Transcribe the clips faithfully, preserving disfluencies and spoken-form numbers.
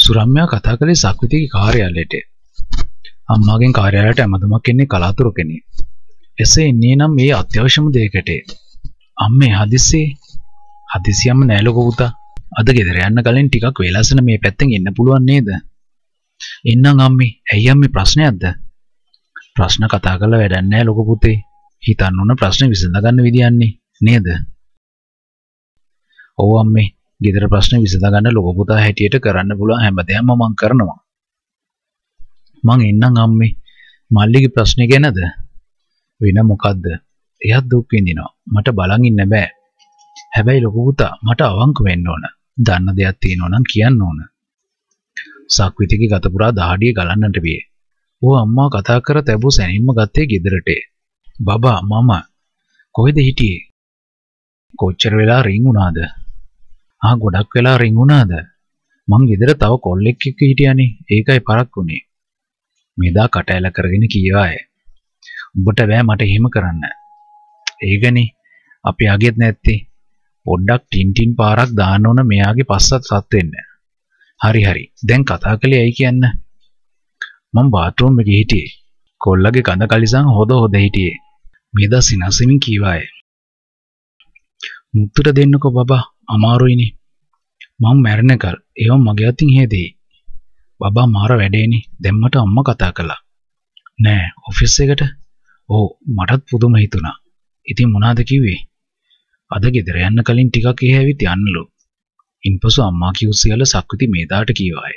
සුරම්‍යා කතා කළේ සක්විතිගේ කාර්යාලයට. අම්මාගෙන් කාර්යාලයට ඇමතුමක් එන්නේ කලාතුරකිනි. එසේ එන්නේ නම් මේ අත්‍යවශ්‍යම දෙයකට. අම්මේ හදිස්සියේ හදිසියම නෑ ලොකෝ පුතා. අද ගෙදර යන්න කලින් ටිකක් වෙලාසන මේ පැත්තෙන් එන්න පුළුවන් නේද? එන්නම් අම්මේ. ඇයි අම්මේ ප්‍රශ්නයක්ද? ප්‍රශ්න කතා කරලා වැඩක් නෑ ලොකෝ පුතේ. හිතන්න ඕන ප්‍රශ්න විසඳ ගන්න විදියන්නේ නේද? ඔව් අම්මේ. ගෙදර ප්‍රශ්න විසඳ ගන්න ලොකෝ පුතා හැටියට කරන්න පුළුවන් හැමදේම මම කරනවා. මං එන්නම් අම්මේ. මල්ලිගේ ප්‍රශ්නේ ගැනද? වෙන මොකද්ද? එයාත් දුක් විඳිනවා. මට බලන් ඉන්න බෑ. හැබැයි ලොකෝ පුතා මට අවංක වෙන්න ඕන. දන්න දෙයක් තියෙනවා නම් කියන්න ඕන. සක්විතිගේ ගත පුරා දහඩිය ගලන්නට වියේ. "ඕ අම්මා කතා කර තැබූ සැනින්ම ගත්තේ ගෙදරට. බබා මම කොහෙද හිටියේ? කොච්චර වෙලා රින් වුණාද? ආ ගොඩක් වෙලා රින් වුණාද? මං ගෙදර තව කොල්ලෙක් එක්ක හිටියානේ. ඒකයි පරක් වුණේ." මෙදා කට ඇල කරගෙන කීවාය. "උඹට බෑ මට එහෙම කරන්න." "ඒකනේ අපි අගෙත් නැත්තේ. පොඩ්ඩක් ටින් ටින් පාරක් දාන්න ඕන මෙයාගේ පස්සත් සත් වෙන්න." "හරි හරි. දැන් කතා කළේ ඇයි කියන්න?" "මම බාත්රූම් එකේ හිටියේ. කොල්ලගේ කඳ කලිසම් හොද හොද හිටියේ." මෙදා සිනස්සමින් කීවාය. "මුත්තුට දෙන්නකෝ බබා. අමාරුයිනේ. මම මැරෙනකල් ඒව මගේ අතින් හේදෙයි." "බබා මාර වැඩේනේ. දැන් මට අම්මා කතා කළා." "නෑ ඔෆිස් එකට?" "ඔව් මටත් පුදුම හිතුණා." "ඉතින් මොනවාද කිව්වේ?" "අද ගෙදර යන්න කලින් ටිකක් එහෙ ඇවිත් යන්නලු." ඉන්පසු අම්මා කිව්ව සියල්ල සක්විති මේදාට කීවාය.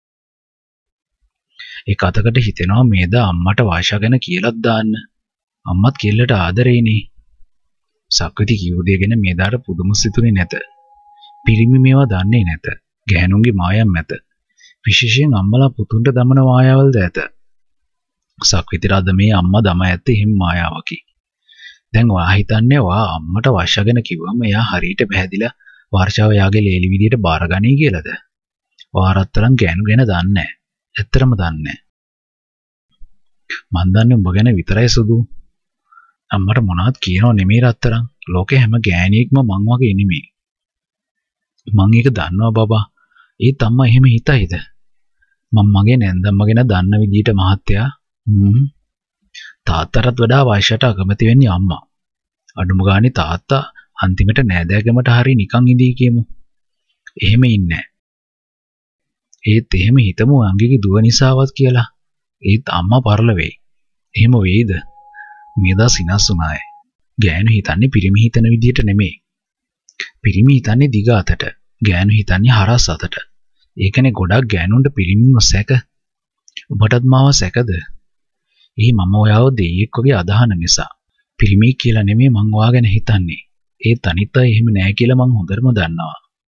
ඒක අතකට හිතෙනවා මේදා අම්මට වාෂා ගැන කියලාත් දාන්න. අම්මත් කෙල්ලට ආදරේනේ. සක්විති කිව්ව දේ ගැන මේදාට පුදුම සිතුනේ නැත. පිරිමි මේවා දන්නේ නැත. ගෑනුන්ගේ මායම් නැත. විශේෂයෙන් අම්මලා පුතුන්ට දමන මායාවල්ද ඇත. සක්විතිට අද මේ අම්මා දම ඇත්තේ හිම් මායාවකි. දැන් ඔයා හිතන්නේ ඔයා අම්මට වාෂා ගැන කිව්වම එයා හරියට පැහැදිලා වර්ෂාව යාගේ ලේලි විදියට බාරගනී කියලාද? ඔයා රත්තරන් ගෑනු ගැන දන්නේ නැහැ. ඇත්තටම දන්නේ නැහැ. මන් දන්නේ උඹ ගැන විතරයි සුදු. අම්මට මොනවත් කියනව නෙමෙයි රත්තරන්. ලෝකේ හැම ගෑණියෙක්ම මං වගේ නෙමෙයි. මං ඒක දන්නවා බබා. ඒත් අම්මා එහෙම හිතයිද? මම මගේ නැන්දම්ම ගැන දන්න විදියට මහත්තයා හ්ම් තාත්තටත් වඩා වයසට අකමැති වෙන්නේ අම්මා. අඩුම ගානේ තාත්තා අන්තිමට නෑදෑකමට හරි නිකන් ඉඳී කියමු. එහෙම ඉන්නේ. ඒත් එහෙම හිතමු අංගිගේ දුව නිසාවත් කියලා. ඒත් අම්මා පරල වෙයි. එහෙම වෙයිද? මේදා සිනස්සුනාය. ගෑනු හිතන්නේ පිරිමි හිතන විදියට නෙමෙයි. පිරිමි හිතන්නේ දිග අතට. ගෑනු හිතන්නේ හරස් අතට. ඒකනේ ගොඩක් ගෑනුන්ට පිරිමින්ව සැක. ඔබටත් මාව සැකද? එහි මම ඔයාව දෙයියෙක් වගේ අදහන නිසා. පිරිමි කියලා නෙමෙයි මං ඔයා ගැන හිතන්නේ. ඒත් අනිත් අය එහෙම නෑ කියලා මං හොඳටම දන්නවා.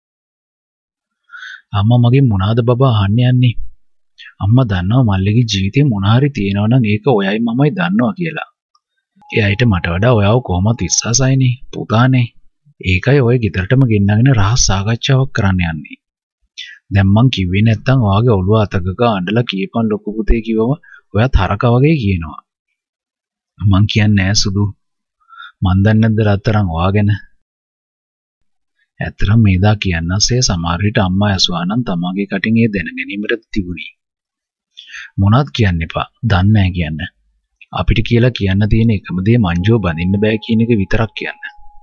අම්මා මගෙන් මොනවාද බබා අහන්න යන්නේ? අම්මා දන්නවා මල්ලිගේ ජීවිතේ මොන හරි තියෙනවා නම් ඒක ඔයයි මමයි දන්නවා කියලා. එයාට මට වඩා ඔයාව කොහොමද විශ්වාසයිනේ පුතානේ. ඒකයි ඔය ගෙදරටම ගෙන්නගෙන රහස් සාකච්ඡාවක් කරන්න යන්නේ. දැන් මං කිව්වේ නැත්තම් ඔයාගේ ඔළුව අතකක අඬලා කියපන් ලොකු පුතේ කිව්වම ඔයාත් හරක වගේ කියනවා. මං කියන්නේ නෑ සුදු. මන් දන්නේ නැද්ද රත්තරන් ඔයා ගැන? ඇත්තටම මේදා කියන්නසේ සමහර විට අම්මා ඇසුවා නම් තමාගේ කටින් ඒ දැන ගැනීමට තිබුණේ. මොනවත් කියන්න එපා. දන්නේ නැහැ කියන්න. අපිට කියලා කියන්න තියෙන එකම දේ මංජුව බඳින්න බෑ කියන එක විතරක් කියන්න.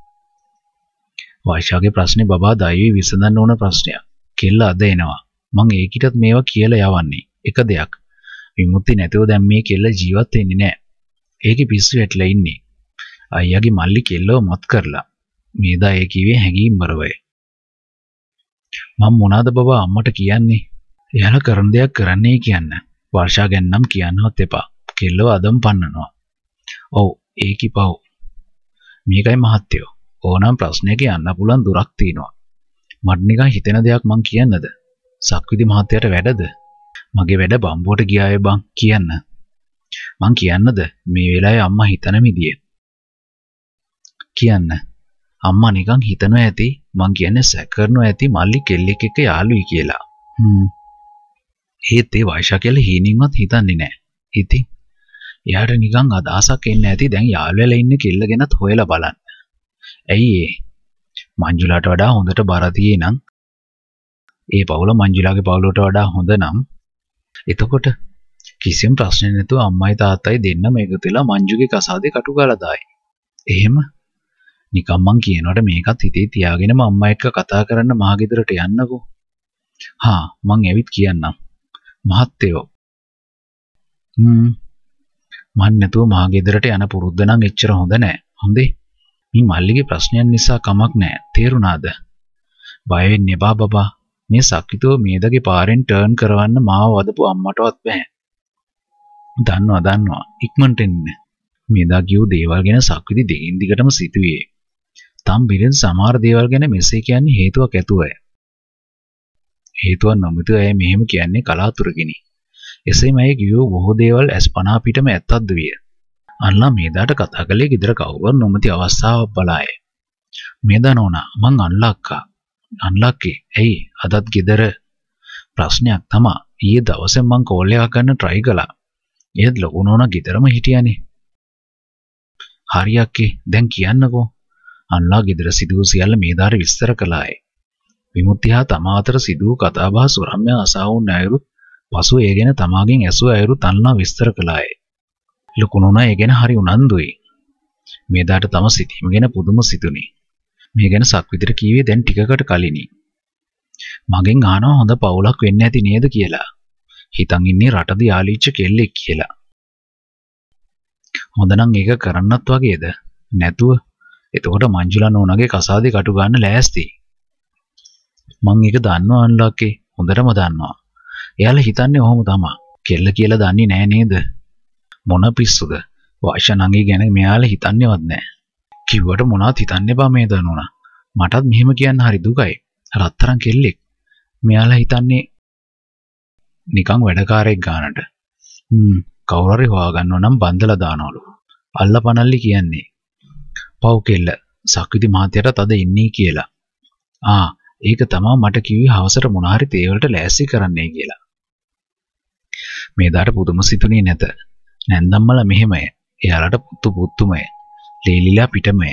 වයිෂාගේ ප්‍රශ්නේ බබා දෛවී විසඳන්න ඕන ප්‍රශ්නයක්. කෙල්ල අද එනවා. මං ඒකිටත් මේවා කියලා යවන්නේ. එක දෙයක්. විමුක්ති නැතුව දැන් මේ කෙල්ල ජීවත් වෙන්නේ නැහැ. ඒකේ පිස්සු වැටලා ඉන්නේ. අයියාගේ මල්ලි කෙල්ලව මත් කරලා. මේදා ඒ කිව්වේ හැඟීම්බරවයි. මම මොනවාද බබා අම්මට කියන්නේ? එයාලා කරන දෙයක් කරන්නේ කියන්න. වර්ෂා ගැන නම් කියන්නවත් එපා. කෙල්ලව අදම් පන්නනවා. ඔව් ඒකි පව්. මේකයි මහත්තයෝ. ඕනම් ප්‍රශ්නයක යන්න පුළුවන් දුරක් තියෙනවා. මට නිකන් හිතෙන දෙයක් මං කියන්නද? සක්විති මහත්තයාට වැඩද? මගේ වැඩ බම්බුවට ගියාවේ බං කියන්න. මං කියන්නද මේ වෙලාවේ අම්මා හිතන මිදියේ? කියන්න. අම්මා නිකන් හිතනවා ඇති මං කියන්නේ සැක කරනවා ඇති මල්ලි කෙල්ලෙක් එක්ක යාළුයි කියලා. හ්ම්. ඒත් ඒ වයිෂා කියලා හීනින්වත් හිතන්නේ නැහැ. ඉතින් එයාට නිකන් අදහසක් එන්නේ ඇති දැන් යාළු වෙලා ඉන්න කෙල්ල ගැනත් හොයලා බලන්න. ඇයි ඒ? මංජුලාට වඩා හොඳට බර තියේ නම් ඒ පවුල මංජුලාගේ පවුලට වඩා හොඳ නම් එතකොට කිසිම ප්‍රශ්නයක් නැතුව අම්මයි තාත්තයි දෙන්නම එකතු වෙලා මංජුගේ කසාදේ කටු ගාලා දායි. එහෙම නිකම් මං කියනකොට මේකත් හිතේ තියාගෙනම අම්මා එක්ක කතා කරන්න මහගෙදරට යන්නකෝ. හා මං ඇවිත් කියන්නම්. මහත්තයෝ. හ්ම් මන් නැතුව මහගෙදරට යන පුරුද්ද නම් එච්චර හොඳ නෑ. හොඳේ. මේ මල්ලිගේ ප්‍රශ්නයන් නිසා කමක් නෑ. තේරුණාද? බය වෙන්න එපා බබා. මේ සක්විතෝ මේදගේ පාරෙන් ටර්න් කරවන්න මාව වදපු අම්මටවත් බෑ. දන්නවා දන්නවා. ඉක්මනට එන්න. මේදා කියූ දේවල් ගැන සක්විති දෙකින් දිගටම සිතුවේ. තම් බිරෙන් සමහර දේවල් ගැන මෙසේ කියන්නේ හේතුවක් ඇතුවය. හේතුවක් නොමැතිව ඇය මෙහෙම කියන්නේ කලාතුරකිනි. එසේම ඇය කියූ බොහෝ දේවල් ඇස් පනා පිටම ඇත්තක්ද විය. අල්ලා මේදාට කතා කළේ ගෙදර කවුරුවත් නොමැති අවස්ථාවක් බලාය. මේදා නෝනා මං අල්ලා අක්කා. අල්ලා අක්කේ ඇයි අදත් ගෙදර ප්‍රශ්නයක් තමා. ඊයේ දවසේ මං කෝල් එකක් ගන්න try කළා. ඒත් ලොකු නෝනා ගෙදරම හිටියානේ. හරි අක්කේ දැන් කියන්නකෝ. අල්ලා ගෙදර සිදුවූ සියල්ල මේදාට විස්තර කළාය. විමුක්තිහා තමා අතර සිදුවූ කතාබහ සුරම්‍ය අසා වූ අයුරුත් පසු ඒ ගැන තමාගෙන් ඇසූ අයුරුත් අල්ලා විස්තර කළාය. ලොකු නෝනා ඒ ගැන හරි උනන්දුයි. මේදාට තම සිතීම ගැන පුදුම සිතුනි. මේ ගැන සක්විතිට කීවේ දැන් ටිකකට කලිනි. මගෙන් අහනවා හොඳ පවුලක් වෙන්න ඇති නේද කියලා. හිතන් ඉන්නේ රටද යාලීච්ච කෙල්ලෙක් කියලා. හොඳ නම් ඒක කරන්නත් වගේද? නැතුව එතකොට මංජුලා නෝනාගේ කසාදේ කටු ගන්න ලෑස්ති. මං ඒක දන්නවා අන්ලක්කේ. හොඳටම දන්නවා. එයාලා හිතන්නේ ඔහොම තමයි. කෙල්ල කියලා දන්නේ නෑ නේද? මොන පිස්සුද? වාෂා නංගි ගැන මෙයාලා හිතන්නේවත් නෑ. කිව්වට මොනවත් හිතන්න එපා මේ දනෝනා. මටත් මෙහෙම කියන්න හරි දුකයි. රත්තරන් කෙල්ලෙක්. මෙයාලා හිතන්නේ නිකන් වැඩකාරයෙක් ගන්නට. හ්ම් කවුරු හරි හොයාගන්නව නම් බන්දලා දානවලු. අල්ලපනල්ලි කියන්නේ. පව් කෙල්ල සක්විති මහත්තයාට අද ඉන්නේ කියලා. ආ ඒක තමයි මට කිව්වේ හවසට මොන හරි තේ වලට ලෑස්ති කරන්නයි කියලා. මේ දාට පුදුම සිතුනේ නැත. නැන්දම්මලා මෙහෙමයි. එයාලට පුතු පුතුමයි. ලේලිලා පිටමයි.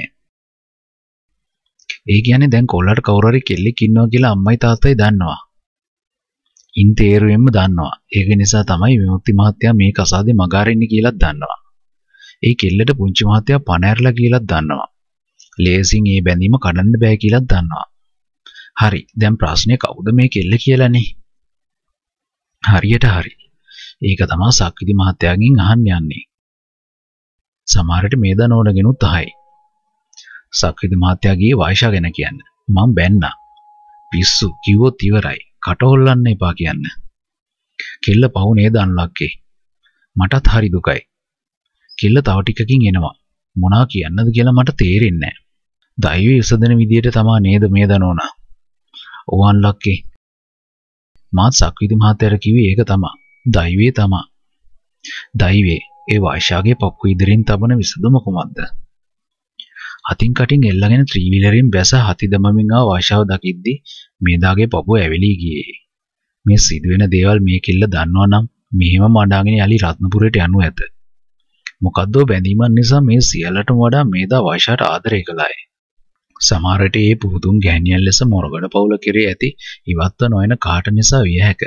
ඒ කියන්නේ දැන් කොල්ලට කවුරු හරි කෙල්ලෙක් ඉන්නවා කියලා අම්මයි තාත්තයි දන්නවා. ඉන් තේරුවෙන්ම දන්නවා. ඒක නිසා තමයි විමුක්ති මහත්තයා මේ කසාදේ මගහරින්නේ කියලාත් දන්නවා. ඒ කෙල්ලට පුංචි මහත්තයා පණ ඇරලා කියලාත් දන්නවා. ලේසින් මේ බැඳීම කඩන්න බෑ කියලාත් දන්නවා. හරි දැන් ප්‍රශ්නේ කවුද මේ කෙල්ල කියලානේ. හරියට හරි. ඒක තමයි සක්විති මහත්තයාගෙන් අහන්න යන්නේ. සමහරට මේ දනෝනගෙනුත් අහයි. සක්විති මහත්තයාගේ වායිෂා ගැන කියන්න. මම බැන්නා. පිස්සු කිව්වොත් ඉවරයි. කට හොල්ලන්න එපා කියන්න. කෙල්ල පහු නේද අන්ලක්කේ. මටත් හරි දුකයි. කෙල්ල තව ටිකකින් එනවා. මොනා කියන්නද කියලා මට තේරෙන්නේ නැහැ. දෛවයේ විසඳන විදියට තමයි නේද මේ දනෝනා. ඔව් අන්ලක්කේ. මාත් සක්විති මහත්තයාට කිව්වේ ඒක තමයි. දෛවයේ තමයි. දෛවයේ ඒ වායිෂාගේ පප්පු ඉදිරියෙන් තබන විසඳුම කොහොමද? අතින් කටින් එල්ලගෙන ත්‍රිවිලරෙන් බැස හති දමමින් ආ වායිෂාව දකිද්දි මේදාගේ පපුව ඇවිලී ගියේ. මේ සිදුවෙන දේවල් මේ කෙල්ල දන්නවා නම් මෙහෙම මඩාගෙන යලි රත්නපුරයට යනු ඇත. මොකද්දෝ බැඳීමක් නිසා මේ සියල්ලටම වඩා මේදා වායිෂාට ආදරය කළාය. සමහරට ඒ පුදුම් ගැහණියන් ලෙස මොරගඩ පවුල කෙරේ ඇති ඉවත්ව නොයන කාට නිසා විය හැක.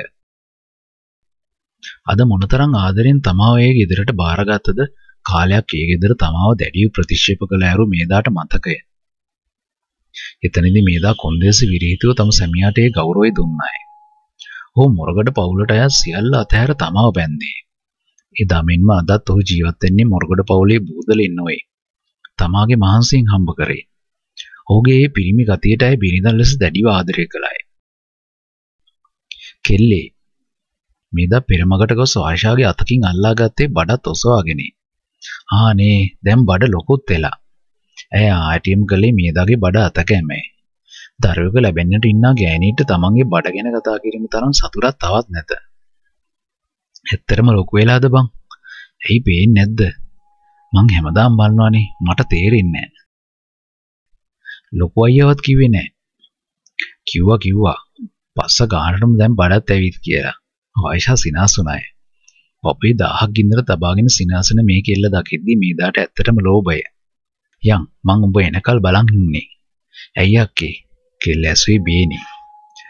අද මොනතරම් ආදරෙන් තමාව ඒ ගෙදරට බාරගත්තද කාලයක් ඒ ගෙදර තමාව දැඩිව ප්‍රතික්ෂේප කළ ඇරු මේදාට මතකය. එතනදී මේදා කොන්දේසි විරහිතව තම සැමියාට ඒ ගෞරවය දුන්නාය. ඔහු මොරගඩ පවුලට අයත් සියල්ල අතහැර තමාව බැන්දේ. එදා මෙන්ම අදත් ඔහු ජීවත් වෙන්නේ මොරගඩ පවුලේ බූදලෙන් නොවේ. තමාගේ මහන්සියෙන් හම්බ කරේ. ඔහුගේ ඒ පිරිමි ගතියට ඇය බිරිඳන් ලෙස දැඩිව ආදරය කළාය. කෙල්ලේ මේදා පෙරමගට ගොස් වායිෂාගේ අතකින් අල්ලා ගත්තේ බඩත් ඔසවාගෙන. ආනේ දැන් බඩ ලොකුත් වෙලා. ඇය ආටිඑම් කළේ මේදාගේ බඩ අත කැමේ. දරුවෙකු ලැබෙන්නට ඉන්න ගෑණීට තමන්ගේ බඩ ගැන කතා කිරීම තරම් සතුටක් තවත් නැත. ඇත්තටම ලොකු වෙලාද බං? ඇයි පේන්නේ නැද්ද? මං හැමදාම බලනවානේ මට තේරෙන්නේ නැහැ. ලොකු අයියවත් කිව්වේ නැහැ. කිව්වා කිව්වා. පස්ස ගානටම දැන් බඩත් ඇවිත් කියලා. වායිෂා සිනාසුනාය. පොපේ දහහක් ගින්දර තබාගෙන සිනාසන මේ කෙල්ල දකිද්දි මේදාට ඇත්තටම ලෝභය. යන් මං උඹ එනකල් බලන් ඉන්නේ. ඇයි අක්කේ? කෙල්ල ඇසුවේ බේනේ.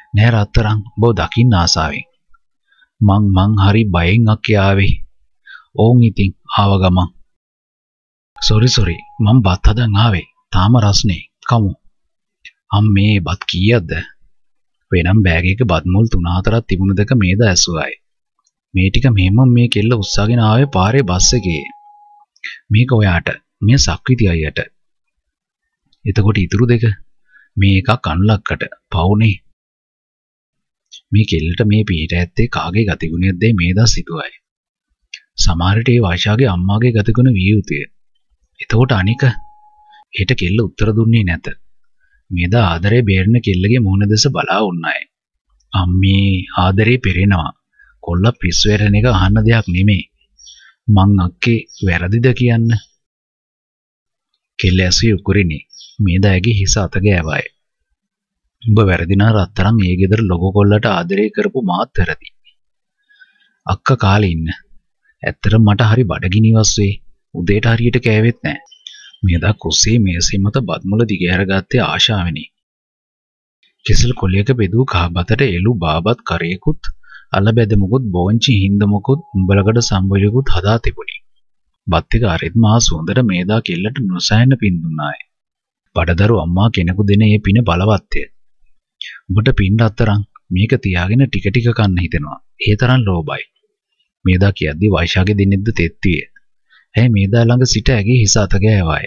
නෑ රත්තරන් ඔබ දකින්න ආසාවෙන්. මං මං හරි බයෙන් අක්කේ ආවේ. ඕන් ඉතින් ආව ගමන්. සොරි සොරි මං බත් හදන් ආවේ. තාම රස්නේ. කමු. අම්මේ බත් කීයක්ද? වෙනම් බෑග් එක බත් මුල් තුන හතරක් තිබුණ දෙක මේද ඇසුවයි. මේ ටික මෙහෙම මේ කෙල්ල උස්සගෙන ආවේ පාරේ බස් එකේ. මේක ඔයාට, මේ සක්විති අයියට. එතකොට ඉතුරු දෙක මේ එකක් අනුලක්කට පවුනේ. මේ කෙල්ලට මේ පිට ඇත්තේ කාගේ ගතිගුණයක්ද මේ දා සිතුවයි. සමහරට ඒ වයිෂාගේ අම්මාගේ ගතිගුණ විය යුතුය. එතකොට අනික හෙට කෙල්ල උත්තර දුන්නේ නැත. මේදා ආදරේ බේරන කෙල්ලගේ මුහුණ දෙස බලා වුණායි. අම්මේ ආදරේ පෙරෙනවා. කොල්ල පිස්සු වැටෙන එක අහන්න දෙයක් නෙමෙයි. මං අක්කේ වැරදිද කියන්න. කෙල්ල ඇසුවේ උකුරිනේ. මේදාගේ හිස අත ගෑවයි. උඹ වැරදිනා රත්තරන් ඒ ගෙදර ලොකෝ කොල්ලට ආදරේ කරපු මාත් වැරදි. අක්කා කාලේ ඉන්න. ඇත්තටම මට හරි බඩගිනි වස්සේ. උදේට හරියට කෑවෙත් නැහැ. මේදා කුස්සේ මේසෙ මත බත් මුල දිගහැරගත්තේ ආශාවෙනි. කෙසල් කොළියක බෙදූ කහබතට එළු බාබත් කරේකුත් අල බැදමුකුත් බෝංචි හින්දමුකුත් උඹලකට සම්බොජකුත් හදා තිබුණි. බත් එක අරිත් මහා සුවඳට මේදා කෙල්ලට නොසෑහෙන පින් දුන්නාය. බඩදරු අම්මා කෙනෙකු දෙන ඒ පින බලවත්ය. උඹට පින් රත්තරන් මේක තියාගෙන ටික ටික කන්න හිතෙනවා. ඒ තරම් ලෝභයි. මේදා කියද්දි වයිෂාගේ දිනෙද්ද තෙත්තිය. ඇයි මේදා ළඟ සිට ඇගේ හිස අත ගෑවයි.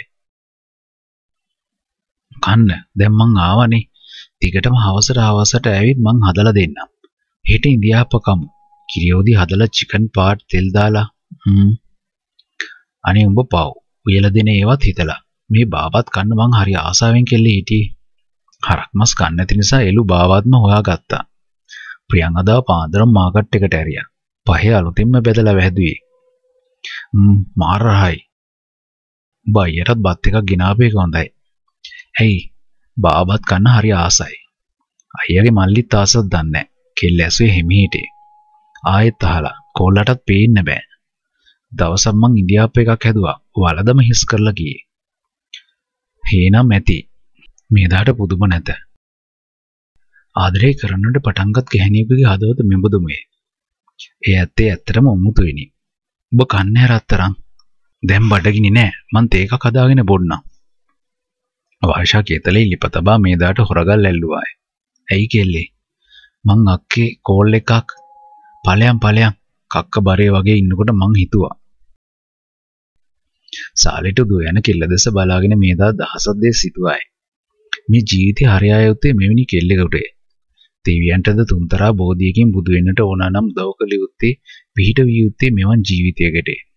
කන්න දැන් මං ආවනේ. ටිකටම හවසට හවසට ඇවිත් මං හදලා දෙන්නම්. හෙට ඉන්දියාප්ප කමු. කිරියෝදි හදලා චිකන් පාට් තෙල් දාලා. හ්ම්. අනේ උඹ පව්. උයලා දෙන ඒවත් හිතලා. මේ බාබත් කන්න මං හරි ආසාවෙන් කෙල්ලේ හිටියේ. හරක් මස් කන්න නැති නිසා එළු බාවත්ම හොයාගත්තා. ප්‍රියං අදා පාන්දරම් මාකට් එකට ඇරියා. පහේ අලුතෙන්ම බෙදලා වැහැදුවේ. ම්ම් මාරහයි. බයියටත් බත් එකක් ගෙනාපේක හොඳයි. ඇයි බාබත් කන්න හරි ආසයි. අයියාගේ මල්ලිත් ආසක් දන්නේ. කෙල්ල ඇසුවේ හිමීටේ. ආයෙත් අහලා කොල්ලටත් පේන්න බෑ. දවසක් මං ඉන්දියාප්ප එකක් හැදුවා. වලදම හිස් කරලා ගියේ. හේනම් ඇති. මේදාට පුදුම නැත. ආදරේ කරන්නට පටන්ගත් ගැහණියෙකුගේ හදවත මෙබඳුමේ. ඒ ඇත්තේ ඇත්තටම උමුතුයිනි. ඔබ කන්නේ රත්තරන්. දැන් බඩගිනි නෑ. මං තේ එකක් හදාගෙන බොන්නම්. වයිෂා කේතලේ ලිප තබා මේදාට හොරගල් ඇල්ලුවායි. ඇයි කෙල්ලේ? මං අක්කේ කෝල් එකක් ඵලයන් ඵලයන් කක්ක බරේ වගේ ඉන්නකොට මං හිතුවා. සාලෙට දුව යන කෙල්ල දෙස බලාගෙන මේදා දහසක් දේ සිතුවායි. මේ ජීවිතේ හරියා යුත්තේ මෙවැනි කෙල්ලෙකුට. දෙවියන්ටද තුන්තරා බෝධියකින් බුදු වෙන්නට ඕන නම් උදව් කළ යුත්තේ පිහිට විය යුත්තේ මෙවන් ජීවිතයකට.